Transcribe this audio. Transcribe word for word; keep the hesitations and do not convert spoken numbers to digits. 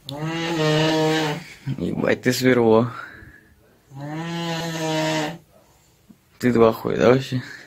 Ебать ты сверло. Ты в ахуе, да, вообще?